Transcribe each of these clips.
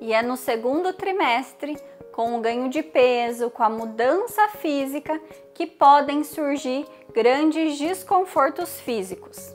E é no segundo trimestre, com o ganho de peso, com a mudança física, que podem surgir grandes desconfortos físicos.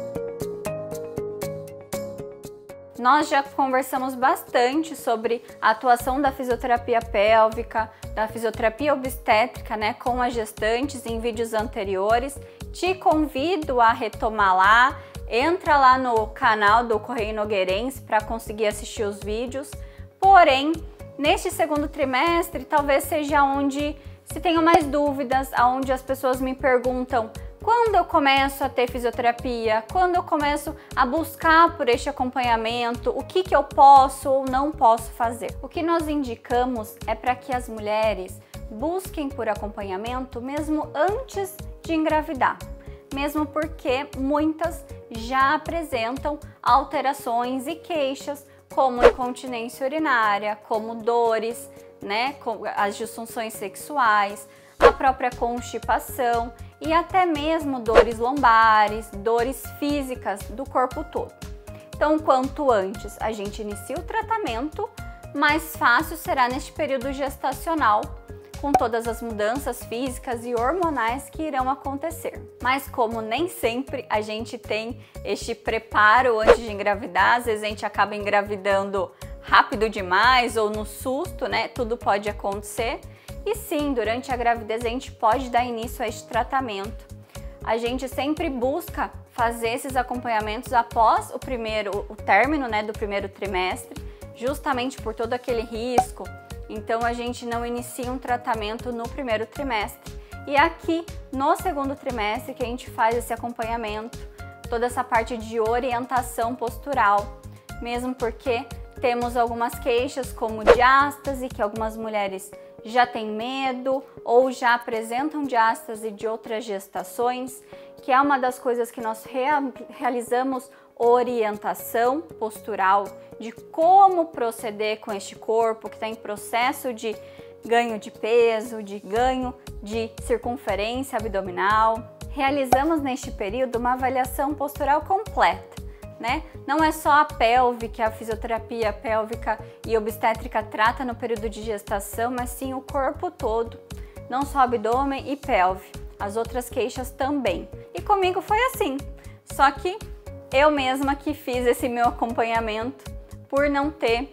Nós já conversamos bastante sobre a atuação da fisioterapia pélvica, da fisioterapia obstétrica, com as gestantes em vídeos anteriores. Te convido a retomar lá, entra lá no canal do Correio Nogueirense para conseguir assistir os vídeos. Porém, neste segundo trimestre, talvez seja onde se tenham mais dúvidas, onde as pessoas me perguntam: quando eu começo a ter fisioterapia? Quando eu começo a buscar por este acompanhamento? O que eu posso ou não posso fazer? O que nós indicamos é para que as mulheres busquem por acompanhamento mesmo antes de engravidar, mesmo porque muitas já apresentam alterações e queixas como incontinência urinária, como dores, como as disfunções sexuais, a própria constipação e até mesmo dores lombares, dores físicas do corpo todo. Então, quanto antes a gente inicia o tratamento, mais fácil será neste período gestacional, com todas as mudanças físicas e hormonais que irão acontecer. Mas como nem sempre a gente tem este preparo antes de engravidar, às vezes a gente acaba engravidando rápido demais ou no susto, tudo pode acontecer. E sim, durante a gravidez a gente pode dar início a este tratamento. A gente sempre busca fazer esses acompanhamentos após o término do primeiro trimestre, justamente por todo aquele risco. Então a gente não inicia um tratamento no primeiro trimestre. E aqui no segundo trimestre que a gente faz esse acompanhamento, toda essa parte de orientação postural, mesmo porque temos algumas queixas como diástase, que algumas mulheres já têm medo ou já apresentam diástase de outras gestações, que é uma das coisas que nós realizamos orientação postural de como proceder com este corpo que está em processo de ganho de peso, de ganho de circunferência abdominal. Realizamos neste período uma avaliação postural completa. Não é só a pelve que a fisioterapia pélvica e obstétrica trata no período de gestação, mas sim o corpo todo, não só abdômen e pelve, as outras queixas também. E comigo foi assim, só que eu mesma que fiz esse meu acompanhamento por não ter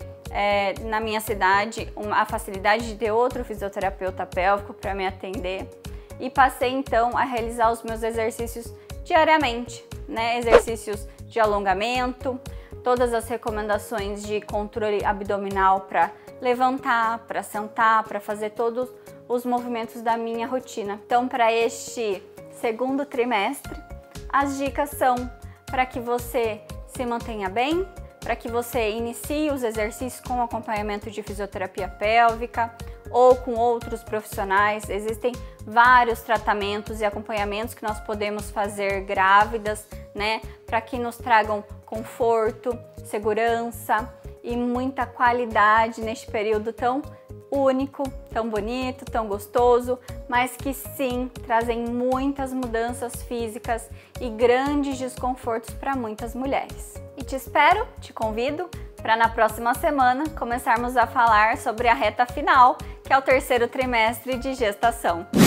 na minha cidade a facilidade de ter outro fisioterapeuta pélvico para me atender, e passei então a realizar os meus exercícios diariamente, exercícios de alongamento, todas as recomendações de controle abdominal para levantar, para sentar, para fazer todos os movimentos da minha rotina. Então, para este segundo trimestre, as dicas são para que você se mantenha bem, para que você inicie os exercícios com acompanhamento de fisioterapia pélvica ou com outros profissionais. Existem vários tratamentos e acompanhamentos que nós podemos fazer grávidas, para que nos tragam conforto, segurança e muita qualidade neste período tão único, tão bonito, tão gostoso, mas que sim trazem muitas mudanças físicas e grandes desconfortos para muitas mulheres. E te convido para na próxima semana começarmos a falar sobre a reta final, que é o terceiro trimestre de gestação.